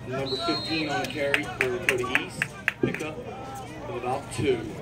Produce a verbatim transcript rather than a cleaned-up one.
Number fifteen on the carry for Dakota East. Pickup of about two.